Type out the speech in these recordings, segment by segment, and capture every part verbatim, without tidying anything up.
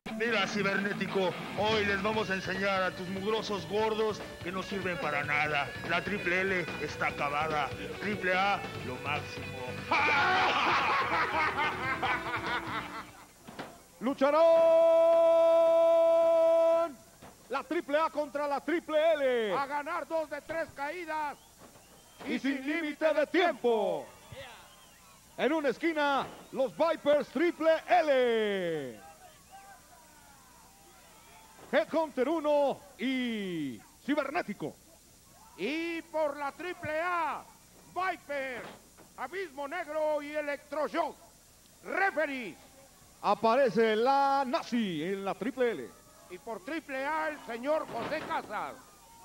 Mira, cibernético, hoy les vamos a enseñar a tus mugrosos gordos que no sirven para nada. La triple L está acabada. Triple A, lo máximo. ¡Lucharán! La triple A contra la triple L. A ganar dos de tres caídas. Y, y sin límite de tiempo. En una esquina, los Vipers triple L. Headhunter uno y Cibernético. Y por la triple A, Vipers, Abismo Negro y Electroshock. Referees. Aparece la Nazi en la triple L. Y por triple A, el señor José Casas.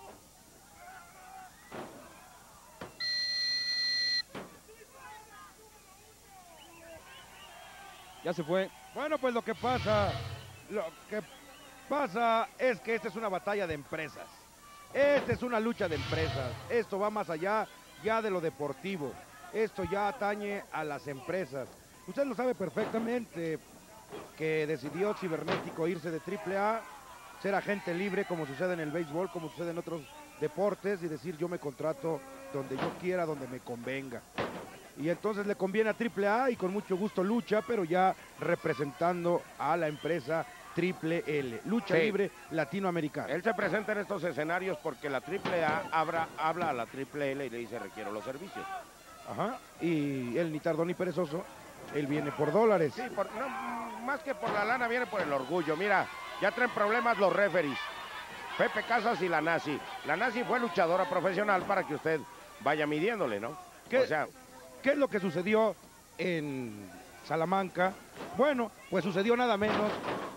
Ya se fue. Bueno, pues lo que pasa, lo que pasa es que esta es una batalla de empresas. Esta es una lucha de empresas. Esto va más allá ya de lo deportivo. Esto ya atañe a las empresas. Usted lo sabe perfectamente que decidió Cibernético irse de triple A, ser agente libre como sucede en el béisbol, como sucede en otros deportes y decir yo me contrato donde yo quiera, donde me convenga. Y entonces le conviene a triple A y con mucho gusto lucha, pero ya representando a la empresa triple L, lucha sí. libre latinoamericana. Él se presenta en estos escenarios porque la triple A habla, habla a la triple L y le dice requiero los servicios. Ajá, y él ni tardó ni perezoso, él viene por dólares. Sí, por, no, más que por la lana, viene por el orgullo. Mira, ya traen problemas los referees, Pepe Casas y la Nazi. La Nazi fue luchadora profesional para que usted vaya midiéndole, ¿no? ¿Qué, o sea, ¿qué es lo que sucedió en Salamanca? Bueno, pues sucedió nada menos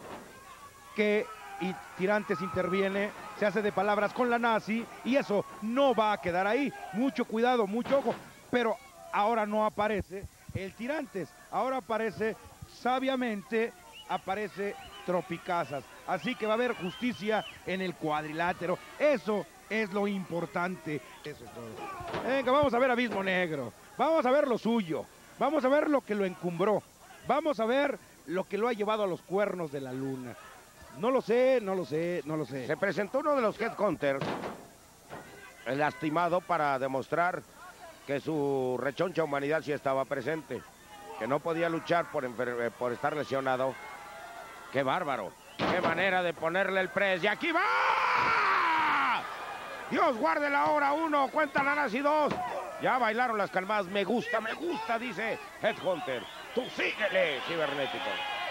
que y Tirantes interviene, se hace de palabras con la Nazi y eso no va a quedar ahí. Mucho cuidado, mucho ojo. Pero ahora no aparece el Tirantes, ahora aparece sabiamente, aparece Tropicazas. Así que va a haber justicia en el cuadrilátero. Eso es lo importante. Eso es todo. Venga, vamos a ver Abismo Negro. Vamos a ver lo suyo. Vamos a ver lo que lo encumbró. Vamos a ver lo que lo ha llevado a los cuernos de la luna. No lo sé, no lo sé, no lo sé. Se presentó uno de los Headhunters, lastimado, para demostrar que su rechoncha humanidad sí estaba presente, que no podía luchar por, por estar lesionado. ¡Qué bárbaro! ¡Qué manera de ponerle el press! ¡Y aquí va! ¡Dios guarde la hora! Uno, cuenta la Nazi dos. Ya bailaron las calmadas. Me gusta, me gusta, dice Headhunter. Tú síguele, Cibernético.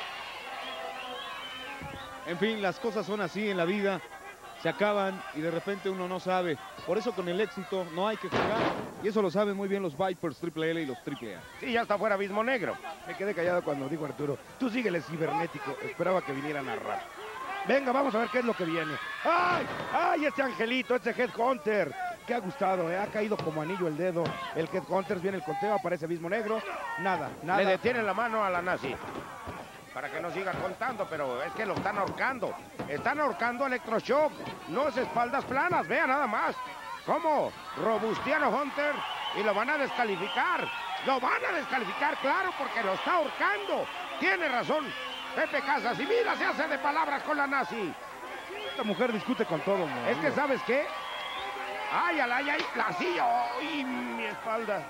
En fin, las cosas son así en la vida, se acaban y de repente uno no sabe. Por eso con el éxito no hay que jugar. Y eso lo saben muy bien los Vipers triple L y los triple A. Sí, ya está fuera Abismo Negro. Me quedé callado cuando dijo Arturo, tú síguele, Cibernético. Esperaba que viniera a narrar. Venga, vamos a ver qué es lo que viene. ¡Ay! ¡Ay, este angelito, este Headhunter! Que ha gustado, ¿eh? Ha caído como anillo el dedo. El Headhunter, viene el conteo, aparece Abismo Negro. Nada, nada. Le detiene la mano a la Nazi para que no siga contando, pero es que lo están ahorcando. Están ahorcando a Electroshock. No es espaldas planas, vea nada más. ¿Cómo? Robustiano Hunter y lo van a descalificar. Lo van a descalificar, claro, porque lo está ahorcando. Tiene razón Pepe Casas. Y mira, se hace de palabras con la Nazi. Esta mujer discute con todo, ¿no? Es que, ¿sabes qué? ¡Ay, ay, ay! ay ¡La silla! ¡Ay, mi espalda!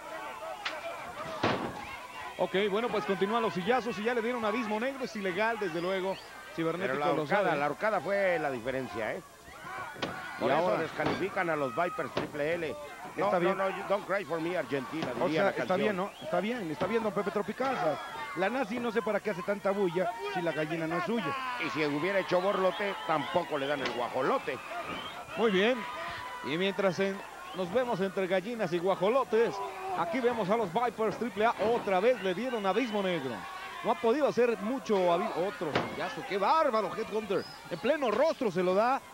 Ok, bueno, pues continúan los sillazos y ya le dieron Abismo Negro, es ilegal, desde luego. Cibernético Pero la lo ahorcada, sabe. la ahorcada fue la diferencia, ¿eh? Por y eso ahora descalifican a los Vipers triple L. No, está bien. no, no, don't cry for me, Argentina. O Diría sea, la está canción. bien, ¿no? Está bien, está bien, don Pepe Tropicazas. La Nazi no sé para qué hace tanta bulla si la gallina no es suya. Y si hubiera hecho borlote, tampoco le dan el guajolote. Muy bien. Y mientras en, nos vemos entre gallinas y guajolotes, aquí vemos a los Vipers triple A. Otra vez le dieron Abismo Negro. No ha podido hacer mucho. Otro sillazo. ¡Qué bárbaro, Headhunter! En pleno rostro se lo da.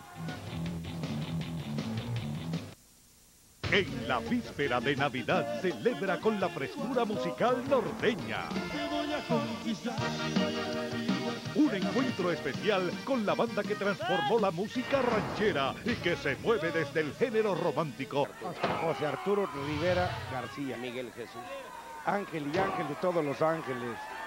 En la víspera de Navidad celebra con la frescura musical norteña. Un encuentro especial con la banda que transformó la música ranchera y que se mueve desde el género romántico. José Arturo Rivera García. Miguel Jesús. Ángel y ángel de todos los ángeles.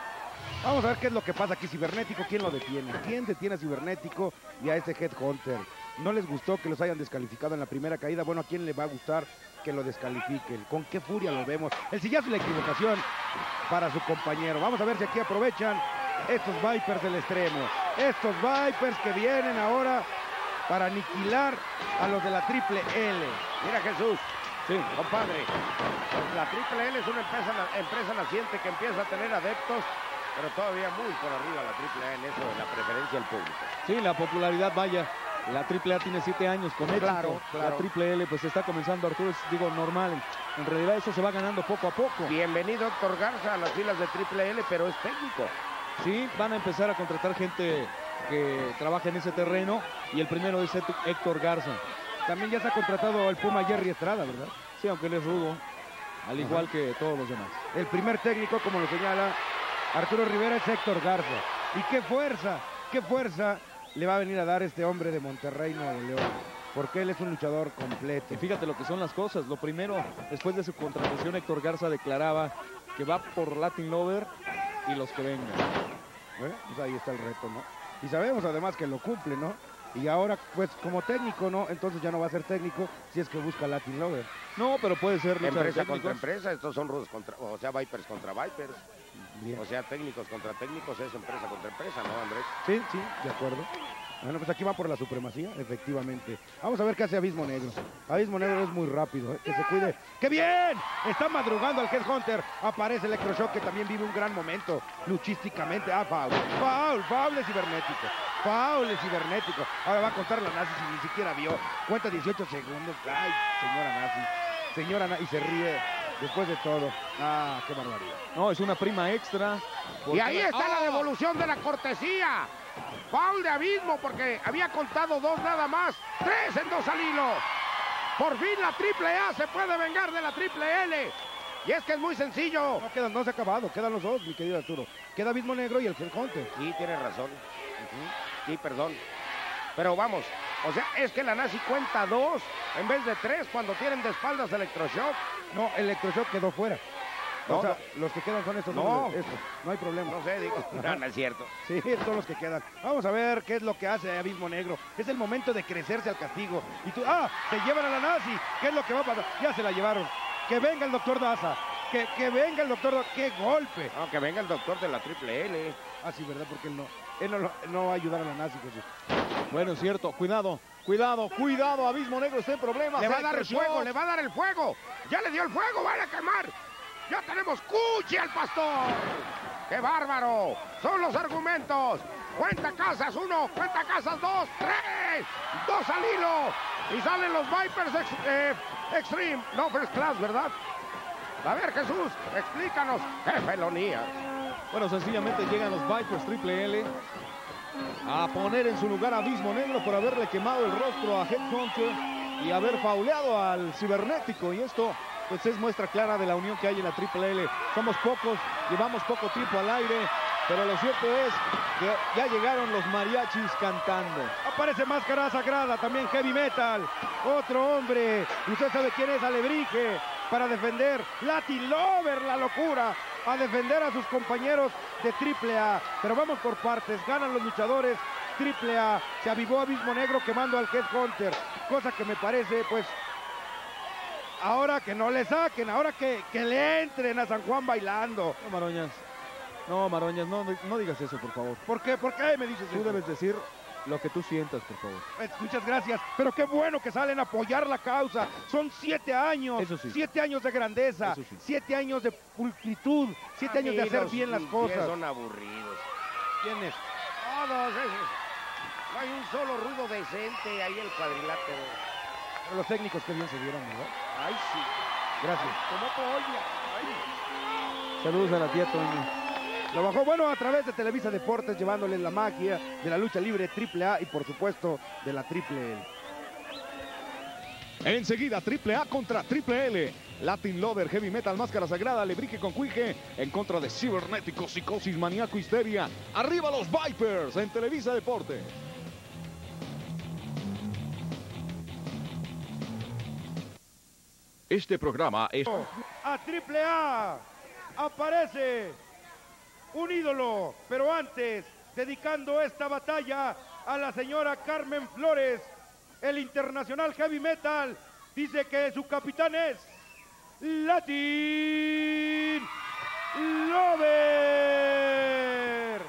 Vamos a ver qué es lo que pasa aquí. Cibernético, ¿quién lo detiene? ¿Quién detiene a Cibernético y a ese Headhunter? ¿No les gustó que los hayan descalificado en la primera caída? Bueno, ¿a quién le va a gustar que lo descalifiquen? ¿Con qué furia lo vemos? El sillazo y la equivocación para su compañero. Vamos a ver si aquí aprovechan estos Vipers del extremo. Estos Vipers que vienen ahora para aniquilar a los de la Triple L. Mira, Jesús. Sí. Compadre, pues la Triple L es una empresa, empresa naciente que empieza a tener adeptos, pero todavía muy por arriba la Triple A en eso de la preferencia del público. Sí, la popularidad, vaya. La Triple A tiene siete años con éxito. Claro, claro. La Triple L pues está comenzando, Arturo, es, digo, normal. En realidad eso se va ganando poco a poco. Bienvenido Héctor Garza a las filas de Triple L, pero es técnico. Sí, van a empezar a contratar gente que trabaja en ese terreno y el primero es Héctor Garza. También ya se ha contratado el Puma Jerry Estrada, ¿verdad? Sí, aunque él es rudo, al igual Ajá. que todos los demás. El primer técnico, como lo señala Arturo Rivera, es Héctor Garza. Y qué fuerza, qué fuerza le va a venir a dar este hombre de Monterrey, Nuevo León. Porque él es un luchador completo. Y fíjate lo que son las cosas. Lo primero, después de su contratación, Héctor Garza declaraba que va por Latin Lover y los que vengan. ¿Eh? Pues ahí está el reto, ¿no? Y sabemos además que lo cumple, ¿no? Y ahora, pues, como técnico, ¿no? Entonces ya no va a ser técnico si es que busca Latin Lover. No, pero puede ser lucha de Empresa técnicos. contra empresa, estos son rudos contra, o sea, Vipers contra Vipers. Bien. O sea, técnicos contra técnicos, es empresa contra empresa, ¿no, Andrés? Sí, sí, de acuerdo. Bueno, pues aquí va por la supremacía, efectivamente. Vamos a ver qué hace Abismo Negro. Abismo Negro es muy rápido, ¿eh? Que se cuide. ¡Qué bien! Está madrugando al Headhunter. Aparece Electroshock, que también vive un gran momento luchísticamente. Ah, foul. Foul, foul de cibernético. Foul de cibernético. Ahora va a contar la Nazi si ni siquiera vio. Cuenta dieciocho segundos. Ay, señora Nazi. Señora Nazi, y se ríe después de todo. Ah, qué barbaridad. No, es una prima extra. Y ahí está la ¡Ah! devolución de la cortesía. Foul de Abismo porque había contado dos nada más. Tres en dos al hilo. Por fin la Triple A se puede vengar de la Triple L. Y es que es muy sencillo. No, quedan, no se ha acabado. Quedan los dos, mi querido Arturo. Queda Abismo Negro y el Headhunter. Sí, tienes razón. Uh-huh. Sí, perdón. Pero vamos, o sea, es que la Nazi cuenta dos en vez de tres cuando tienen de espaldas Electroshock. No, Electroshock quedó fuera. No, o sea, no. los que quedan son estos. No. dos, estos. No hay problema. No sé, digo, no, no es cierto. Sí, son los que quedan. Vamos a ver qué es lo que hace Abismo Negro. Es el momento de crecerse al castigo. Y tú, ah, se llevan a la Nazi. ¿Qué es lo que va a pasar? Ya se la llevaron. Que venga el doctor Daza. Que, que venga el doctor Daza. ¡Qué golpe! No, que venga el doctor de la Triple L. Ah, sí, ¿verdad? Porque él no, él no, lo- no va a ayudar a la Nazi, Jesús. Bueno, es cierto. Cuidado, cuidado, cuidado. Abismo Negro está en problemas. Le va a dar el Electroshock. fuego, le va a dar el fuego. Ya le dio el fuego, van a quemar. Ya tenemos cuchi al pastor. ¡Qué bárbaro! Son los argumentos. Cuenta casas, uno, cuenta casas, dos, tres, dos al hilo. Y salen los Vipers ex- eh, Extreme, no First Class, ¿verdad? A ver, Jesús, explícanos. ¡Qué felonía! Bueno, sencillamente llegan los Vipers Triple L a poner en su lugar a Abismo Negro por haberle quemado el rostro a Headhunter y haber fauleado al cibernético. Y esto pues es muestra clara de la unión que hay en la Triple L. Somos pocos, llevamos poco tiempo al aire, pero lo cierto es que ya llegaron los mariachis cantando. Aparece Máscara Sagrada, también Heavy Metal. Otro hombre. Y usted sabe quién es, Alebrije. Para defender Latin Lover, la locura. A defender a sus compañeros de Triple A. Pero vamos por partes. Ganan los luchadores Triple A. Se avivó Abismo Negro quemando al Headhunter. Cosa que me parece, pues... Ahora que no le saquen, ahora que, que le entren a San Juan bailando. No, Maroñas. No, Maroñas, no, no digas eso, por favor. ¿Por qué? ¿Por qué me dices Tú eso? debes decir lo que tú sientas, por favor. Eh, Muchas gracias, pero qué bueno que salen a apoyar la causa. Son siete años, Eso sí. siete años de grandeza, Eso sí. siete años de pulcritud, siete años de hacer bien las cosas. Son aburridos. ¿Quiénes? Todos esos. No hay un solo rudo decente ahí el cuadrilátero. Pero los técnicos que bien se vieron, ¿verdad? Ay, sí. Gracias. Como polla. Ay. Saludos a la tía Toño. Lo bajó, bueno, a través de Televisa Deportes, llevándoles la magia de la lucha libre Triple A y, por supuesto, de la Triple L. Enseguida, Triple A contra Triple L. Latin Lover, Heavy Metal, Máscara Sagrada, Alebrije con Cuije en contra de Cibernético, Psicosis, Maníaco, Histeria. Arriba los Vipers en Televisa Deportes. Este programa es... A Triple A aparece un ídolo. Pero antes, dedicando esta batalla a la señora Carmen Flores, el internacional heavy metal, dice que su capitán es Latin Lover.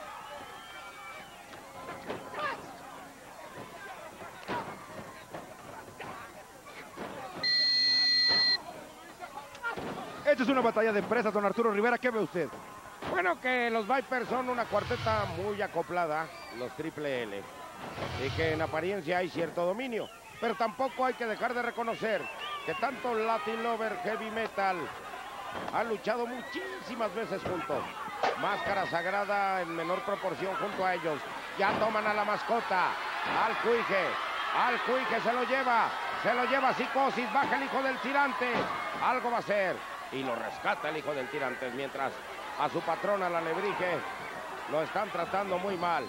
Esta es una batalla de empresas, don Arturo Rivera. ¿Qué ve usted? Bueno, que los Vipers son una cuarteta muy acoplada, los Triple L, y que en apariencia hay cierto dominio, pero tampoco hay que dejar de reconocer que tanto Latin Lover Heavy Metal han luchado muchísimas veces juntos. Máscara Sagrada en menor proporción junto a ellos. Ya toman a la mascota, al Cuije, al Cuije se lo lleva, se lo lleva Psicosis, baja el hijo del tirante, algo va a hacer, y lo rescata el hijo del tirante, mientras a su patrona, la Alebrije, lo están tratando muy mal.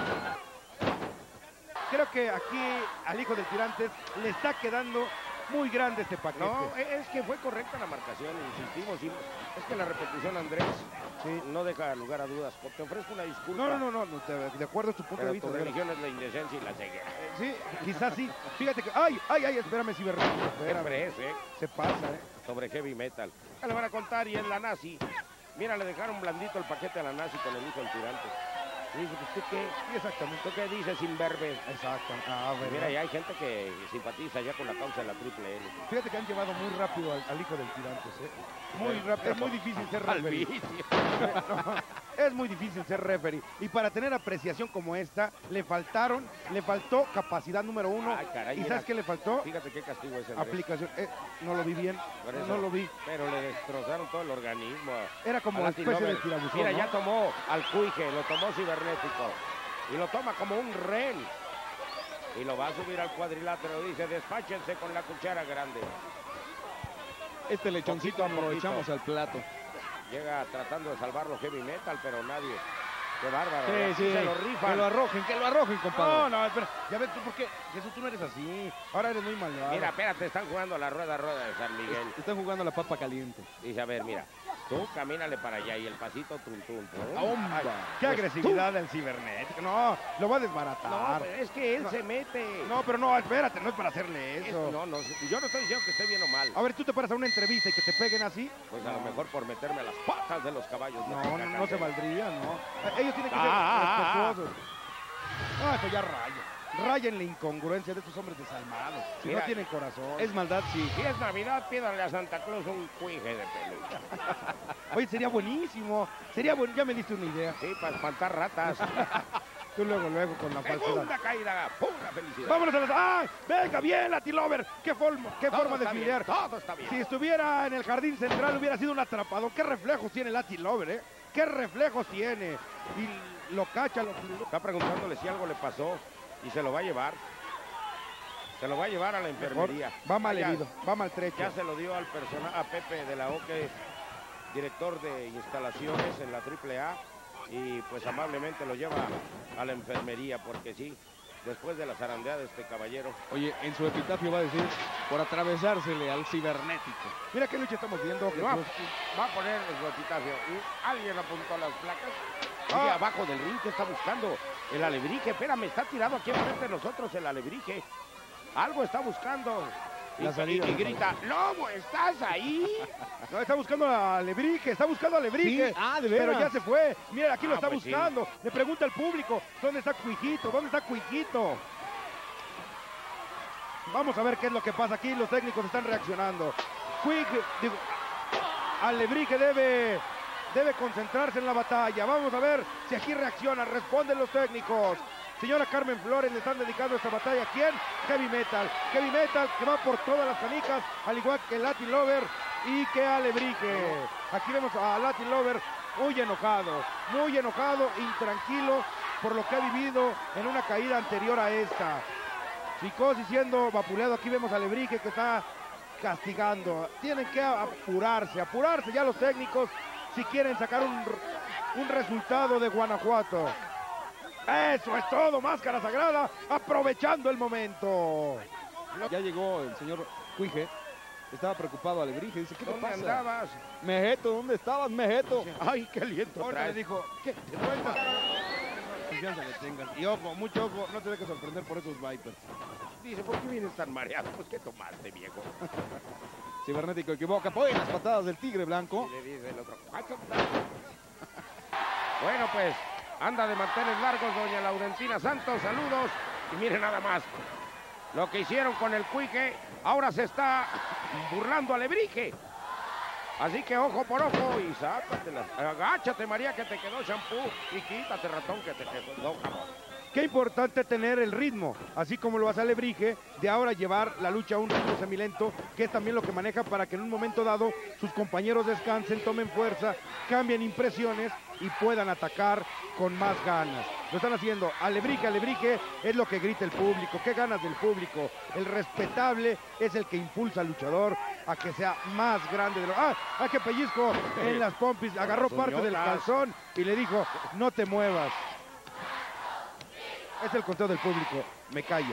Creo que aquí al hijo del Tirantes le está quedando muy grande este paquete. No, es que fue correcta la marcación, insistimos. Y es que la repetición, Andrés, sí, no deja lugar a dudas. Te ofrezco una disculpa. No, no, no, no, de, de acuerdo a tu punto pero de vista. Tu religión es la indecencia y la ceguera. Eh, sí, quizás sí. Fíjate que... ¡Ay, ay, ay! Espérame, cibernético. Siempre es, ¿eh? Se pasa, ¿eh? Sobre heavy metal. Ya le van a contar, y en la Nazi. Mira, le dejaron blandito el paquete a la Nazi con el hijo del tirante. Y dice, ¿usted qué? Sí, exactamente. ¿Tú qué dices, imberbe? Exacto. Ah, mira, ya hay gente que simpatiza ya con la causa de la Triple L. Fíjate que han llevado muy rápido al, al hijo del Tirantes, ¿eh? Muy rápido. Es muy difícil ser referee. No, es muy difícil ser referee. Y para tener apreciación como esta, le faltaron, le faltó capacidad número uno. Ay, caray, ¿Y sabes era... qué le faltó? Fíjate qué castigo es el aplicación. Eh, no lo vi bien. Eso, no lo vi. Pero le destrozaron todo el organismo. Era como una especie de tirabuzón. Mira, ¿no? ya tomó al Cuije, lo tomó cibernético. Y lo toma como un rehén. Y lo va a subir al cuadrilátero. Dice, despáchense con la cuchara grande. Este lechoncito lo echamos al plato. Llega tratando de salvarlo heavy metal, pero nadie. Qué bárbaro. Sí, sí. Se lo rifan. Que lo arrojen, que lo arrojen, compadre. No, no, espera. Ya ves tú por qué. Jesús, tú no eres así. Ahora eres muy malvado. Mira, espérate, están jugando la rueda rueda de San Miguel. Están jugando la papa caliente. Dice, a ver, mira. Tú camínale para allá y el pasito tum tum. tum. ¡Homba! ¡Qué pues agresividad del cibernético! No, lo va a desbaratar. No, pero es que él no, se mete. No, pero no, espérate, no es para hacerle eso. Es, no, no, yo no estoy diciendo que esté bien o mal. A ver, tú te paras a una entrevista y que te peguen así. Pues a no. lo mejor por meterme a las patas de los caballos. No, no, no, no se valdría, no. Ellos tienen que ser ah, respetuosos. No, eso ya raya. Raya en la incongruencia de estos hombres desalmados. Si Mira, no tienen corazón. Es maldad, sí. Si es Navidad, pídanle a Santa Claus un cuije de peluche. Oye, sería buenísimo. Sería bueno, ya me diste una idea. Sí, para espantar ratas. Tú luego, luego con la falsedad. Segunda caída, pura felicidad. Vámonos a las... ¡Ay! ¡Venga, bien, Latin Lover! ¡Qué forma, qué forma de filiar! Todo está bien. Si estuviera en el jardín central hubiera sido un atrapador. ¿Qué reflejos tiene Latin Lover, eh? ¿Qué reflejos tiene? Y lo cacha, lo... Está preguntándole si algo le pasó y se lo va a llevar. Se lo va a llevar a la enfermería. Va mal herido, va maltrecho. Ya se lo dio al personal, a Pepe de la O, que es director de instalaciones en la Triple A. Y pues amablemente lo lleva a la enfermería, porque sí, después de la zarandeada de este caballero. Oye, en su epitafio va a decir, por atravesársele al cibernético. Mira qué lucha estamos viendo. Va, va a poner en su epitafio. Alguien apuntó las placas. Oye, ah. abajo del ring, ¿qué está buscando? El Alebrije, espérame, está tirado aquí enfrente de nosotros el Alebrije. Algo está buscando. Y, la salida, y, y grita, ¡Lobo, estás ahí! No, está buscando a Alebrije, está buscando a Alebrije. ¿Sí? Ah, de veras. Pero ya se fue. Mira, aquí ah, lo está pues buscando. Sí. Le pregunta al público, ¿dónde está Cuijito? ¿Dónde está Cuijito? Vamos a ver qué es lo que pasa aquí. Los técnicos están reaccionando. Quick, digo, Alebrije debe, debe concentrarse en la batalla. Vamos a ver si aquí reaccionan, responden los técnicos. Señora Carmen Flores, le están dedicando esta batalla. ¿A quién? Heavy Metal. Heavy Metal que va por todas las canicas, al igual que Latin Lover y que Alebrije. Aquí vemos a Latin Lover muy enojado, muy enojado, intranquilo por lo que ha vivido en una caída anterior a esta. Psicosis siendo vapuleado. Aquí vemos a Alebrije que está castigando. Tienen que apurarse, apurarse ya los técnicos si quieren sacar un, un resultado de Guanajuato. Eso es todo, Máscara Sagrada, aprovechando el momento. Ya llegó el señor Cuije. Estaba preocupado Alebrije. Dice, ¿qué te ¿Dónde pasa? andabas? Mejeto, ¿dónde estabas, Mejeto? Ay, qué aliento Ahorita traes. le dijo, ¿qué? ¿Te cuentas? Confianza le tengan. Y ojo, mucho ojo, no te dejes sorprender por esos Vipers. Dice, ¿por qué vienes tan mareado? Pues, ¿qué tomaste, viejo? Cibernético equivoca. Apoya las patadas del Tigre Blanco. Y le dice el otro, "Ay, qué tal". Bueno, pues, anda de manteles largos, doña Laurentina Santos, saludos. Y miren nada más, lo que hicieron con el Cuique, ahora se está burlando a Alebrije. Así que ojo por ojo y sácatela. Agáchate, María, que te quedó shampoo. Y quítate, ratón, que te quedó jamón. Qué importante tener el ritmo, así como lo hace Alebrije, de ahora llevar la lucha a un ritmo semilento, que es también lo que maneja para que en un momento dado sus compañeros descansen, tomen fuerza, cambien impresiones y puedan atacar con más ganas. Lo están haciendo. Alebrije, Alebrije es lo que grita el público. Qué ganas del público. El respetable es el que impulsa al luchador a que sea más grande de lo... ¡Ah! ¡Ah, qué pellizco! En las pompis. Agarró parte del calzón y le dijo, no te muevas. Es el conteo del público. Me callo.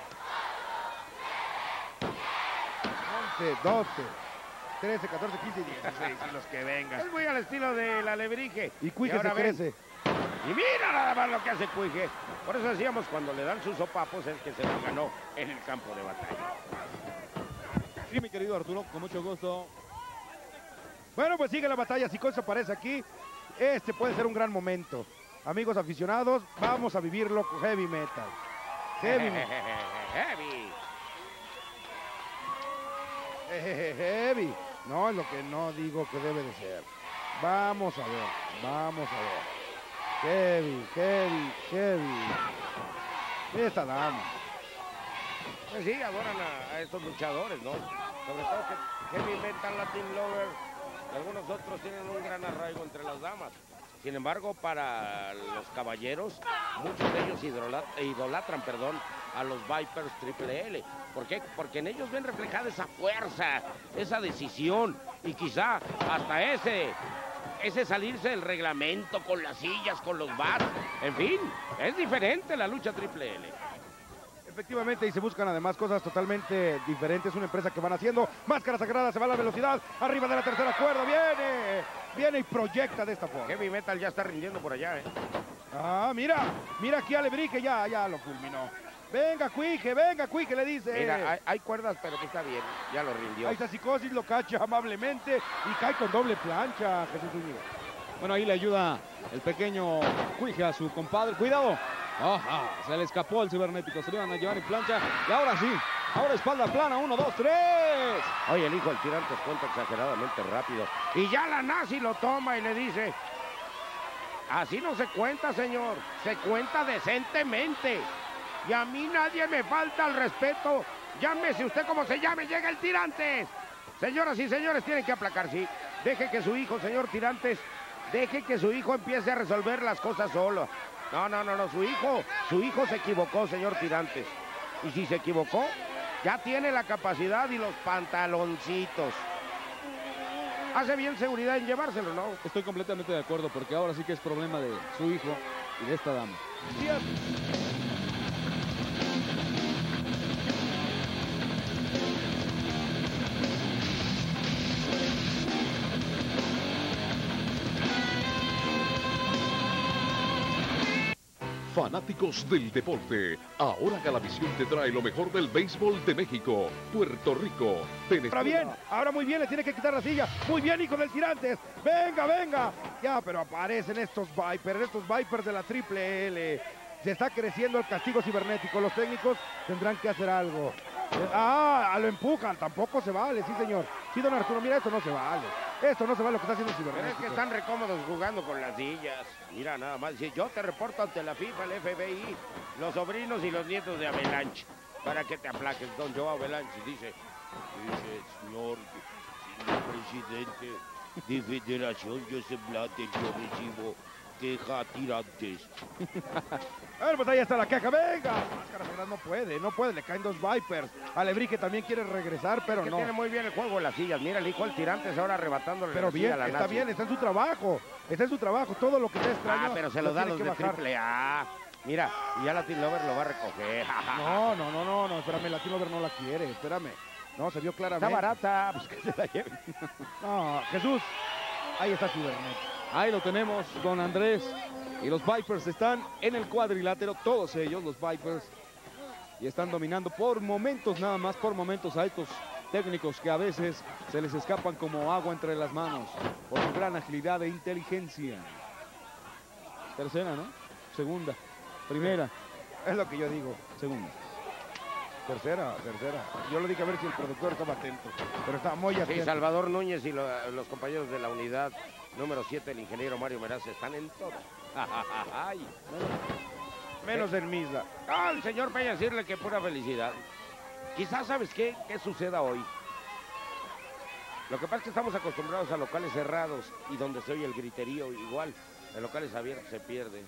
once, doce, trece, catorce, quince y dieciséis. Y los que vengan. Es muy al estilo del Alebrije. Y Cuije se ahora ven, crece. Y mira nada más lo que hace Cuije. Por eso decíamos, cuando le dan sus sopapos es que se lo ganó en el campo de batalla. Sí, mi querido Arturo, con mucho gusto. Bueno, pues sigue la batalla. Si cosa aparece aquí, este puede ser un gran momento. Amigos aficionados, vamos a vivirlo con heavy metal. Heavy metal. Heavy. Jejeje, heavy. No es lo que no digo que debe de ser. Vamos a ver, vamos a ver. Heavy, heavy, heavy. Esta dama. Pues sí, adoran a, a estos luchadores, ¿no? Sobre todo que Heavy Metal, Latin Lover, y algunos otros tienen un gran arraigo entre las damas. Sin embargo, para los caballeros, muchos de ellos idolatran, idolatran perdón, a los Vipers Triple L. ¿Por qué? Porque en ellos ven reflejada esa fuerza, esa decisión y quizá hasta ese, ese salirse del reglamento con las sillas, con los bats. En fin, es diferente la lucha Triple L. Efectivamente, y se buscan además cosas totalmente diferentes. Una empresa que van haciendo. Máscara sagrada, se va a la velocidad. Arriba de la tercera cuerda, viene. Viene y proyecta de esta forma. Heavy Metal ya está rindiendo por allá, ¿eh? Ah, mira. Mira aquí a Alebrije, ya, ya lo culminó. Venga, Cuije, venga, Cuije, le dice. Mira, hay, hay cuerdas, pero que está bien. Ya lo rindió. Ahí está Psicosis, lo cacha amablemente y cae con doble plancha, Jesús Zúñiga. Bueno, ahí le ayuda el pequeño Cuije a su compadre. ¡Cuidado! Ajá, se le escapó el cibernético. Se le iban a llevar en plancha. Y ahora sí. Ahora espalda plana. Uno, dos, tres. Oye, el hijo del Tirantes cuenta exageradamente rápido. Y ya la nazi lo toma y le dice: así no se cuenta, señor. Se cuenta decentemente. Y a mí nadie me falta el respeto. Llámese usted como se llame. Llega el Tirantes. Señoras y señores, tienen que aplacar, sí. Deje que su hijo, señor Tirantes, deje que su hijo empiece a resolver las cosas solo. No, no, no, no, su hijo, su hijo se equivocó, señor Tirantes. Y si se equivocó, ya tiene la capacidad y los pantaloncitos. Hace bien seguridad en llevárselo, ¿no? Estoy completamente de acuerdo, porque ahora sí que es problema de su hijo y de esta dama. Fanáticos del deporte, ahora Galavisión te trae lo mejor del béisbol de México, Puerto Rico, Venezuela. Ahora bien, ahora muy bien, le tiene que quitar la silla. Muy bien, hijo del Tirantes. Venga, venga. Ya, pero aparecen estos Vipers, estos Vipers de la Triple L. Se está creciendo el castigo cibernético. Los técnicos tendrán que hacer algo. Ah, lo empujan. Tampoco se vale, sí, señor. Sí, don Arturo, mira, esto no se vale. Esto no se vale lo que está haciendo el Pero cibernético. es que están recómodos jugando con las sillas. Mira, nada más. Si yo te reporto ante la FIFA, el F B I, los sobrinos y los nietos de Avalanche, para que te aplaques, don Joe Avalanche. Dice, dice, señor, señor presidente de Federación Joseph Blatter, yo recibo queja Tirantes. A ver, pues ahí está la queja. Venga. Máscara Sagrada no puede, no puede. Le caen dos Vipers. Alebrije también quiere regresar, pero que no. tiene muy bien el juego de las sillas. Mira, el hijo del Tirantes ahora arrebatándole Pero la silla bien, a la está nazi. bien, está en su trabajo. Está en su trabajo. Todo lo que está extraño. Ah, pero se lo da a tiene los que de bajar. Triple A. Mira, y ya Latin Lover lo va a recoger. No, no, no, no, no, espérame, Latino Lover no la quiere, espérame. No, se vio claramente. Está barata, pues que se la lleven. No, Jesús, ahí está Cibernet. Ahí lo tenemos, don Andrés. Y los Vipers están en el cuadrilátero, todos ellos, los Vipers. Y están dominando por momentos nada más, por momentos a estos técnicos que a veces se les escapan como agua entre las manos. Por su gran agilidad e inteligencia. Tercera, ¿no? Segunda. Primera. Es lo que yo digo. Segunda. Tercera, tercera. Yo le dije a ver si el productor estaba atento. Pero estaba muy atento. Sí, Salvador Núñez y lo, los compañeros de la unidad número siete, el ingeniero Mario Meraz, están en todo. Ay. Menos en Misla. Al señor Peña decirle que pura felicidad. Quizás, ¿sabes qué? ¿Qué suceda hoy? Lo que pasa es que estamos acostumbrados a locales cerrados y donde se oye el griterío igual. En locales abiertos se pierde.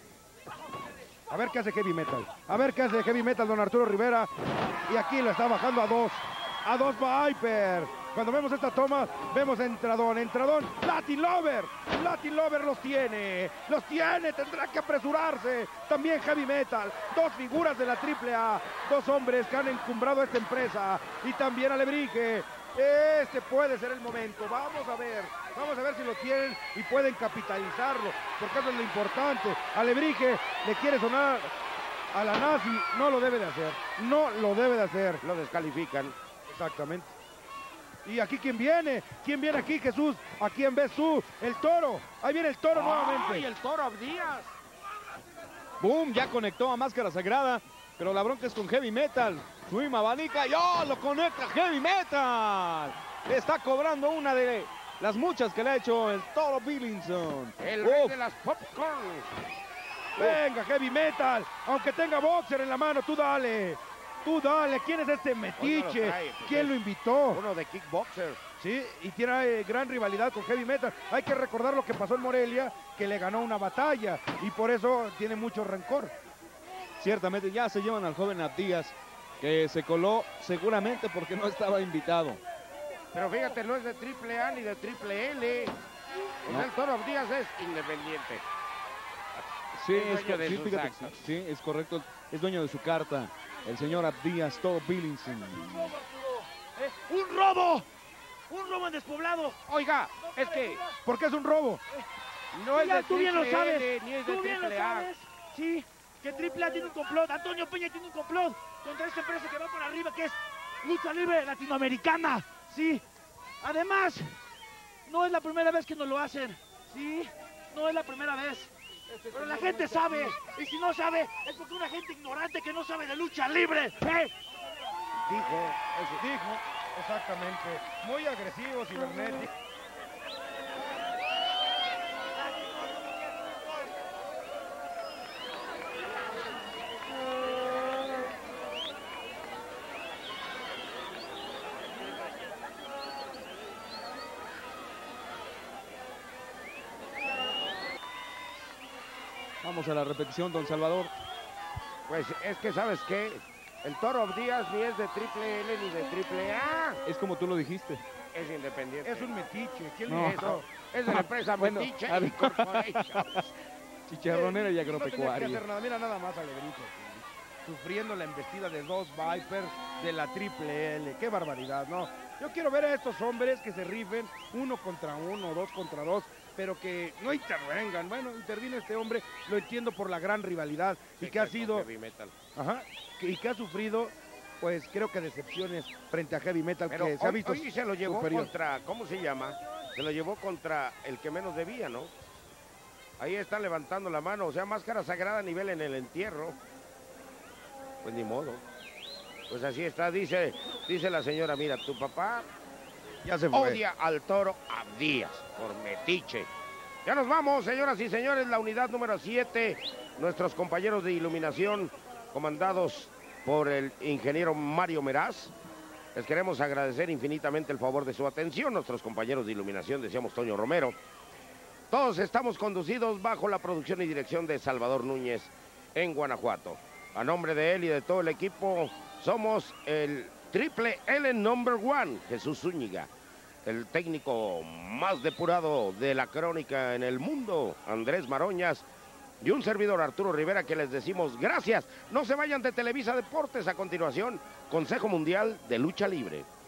A ver qué hace Heavy Metal. A ver qué hace Heavy Metal, don Arturo Rivera. Y aquí lo está bajando a dos. A dos Viper. Cuando vemos esta toma, vemos a Entradón. Entradón, Latin Lover. Latin Lover los tiene. Los tiene, tendrá que apresurarse. También Heavy Metal. Dos figuras de la triple A. Dos hombres que han encumbrado esta empresa. Y también Alebrije. Este puede ser el momento. Vamos a ver. Vamos a ver si lo tienen y pueden capitalizarlo. Porque eso es lo importante. Alebrije le quiere sonar a la Nazi. No lo debe de hacer. No lo debe de hacer. Lo descalifican. Exactamente. Y aquí, ¿quién viene? ¿Quién viene aquí, Jesús? ¿A quién ves tú? El Toro. Ahí viene el Toro nuevamente. ¡Ay, el Toro Díaz! Boom, ya conectó a Máscara Sagrada. Pero la bronca es con Heavy Metal. Swim abanica y ¡oh! Lo conecta Heavy Metal. Está cobrando una de las muchas que le ha hecho el Toro Billingson. El rey Uf. de las popcorn. Venga, Heavy Metal. Aunque tenga boxer en la mano, tú dale. Tú dale. ¿Quién es este Hoy no metiche? lo trae, pues ¿Quién es lo invitó? Uno de kickboxer. Sí, y tiene eh, gran rivalidad con Heavy Metal. Hay que recordar lo que pasó en Morelia, que le ganó una batalla y por eso tiene mucho rencor. Ciertamente ya se llevan al joven Abdías, que se coló seguramente porque no estaba invitado. Pero fíjate, no es de triple A ni de triple L. O sea, No. el Toro Díaz es independiente. Sí, Es es, dueño de sí, sus fíjate, actos. sí, es correcto. Es dueño de su carta. El señor Abdías, Toro Billingson. ¡Eh! ¡Un robo! ¡Un robo en despoblado! Oiga, es que Porque es un robo. no es Ya, de tú bien lo triple sabes. L ni es de Tú bien lo triple A. sabes. Sí, que Triple A tiene un complot. Antonio Peña tiene un complot contra esta empresa que va por arriba, que es lucha libre latinoamericana. Sí. Además, no es la primera vez que nos lo hacen. Sí, no es la primera vez. Pero la gente sabe. Y si no sabe, es porque una gente ignorante que no sabe de lucha libre. ¿Eh? Dijo, eso dijo, exactamente. Muy agresivo, cibernético. Vamos a la repetición, don Salvador. Pues es que, ¿sabes qué? El Toro Díaz ni es de triple L ni de triple A. Es como tú lo dijiste. Es independiente. Es un metiche. ¿Quién No. le Eso. hizo? Es de la empresa Bueno, Metiche a ver. Incorporation. Chicharronera y No tenía que agropecuaria. hacer nada. Mira nada más Alebrije. Sufriendo la embestida de dos Vipers de la triple L. Qué barbaridad, ¿no? Yo quiero ver a estos hombres que se rifen uno contra uno, dos contra dos, pero que no intervengan. Bueno, interviene este hombre, lo entiendo por la gran rivalidad y que ha sido, Heavy Metal. ajá, que- y que ha sufrido, pues creo que decepciones frente a Heavy Metal, Pero que se ha hoy, visto hoy se lo llevó superior. contra, ¿cómo se llama? Se lo llevó contra el que menos debía, ¿no? Ahí está levantando la mano, o sea, Máscara Sagrada a nivel en el entierro. Pues ni modo. Pues así está, dice, dice la señora, mira, tu papá Ya se fue. odia al Toro Abdías por metiche. Ya nos vamos, señoras y señores, la unidad número siete, nuestros compañeros de iluminación, comandados por el ingeniero Mario Meraz. Les queremos agradecer infinitamente el favor de su atención, nuestros compañeros de iluminación, decíamos Toño Romero. Todos estamos conducidos bajo la producción y dirección de Salvador Núñez en Guanajuato. A nombre de él y de todo el equipo, somos el Triple L Number One, Jesús Zúñiga. El técnico más depurado de la crónica en el mundo, Andrés Maroñas. Y un servidor, Arturo Rivera, que les decimos gracias. No se vayan de Televisa Deportes. A continuación, Consejo Mundial de Lucha Libre.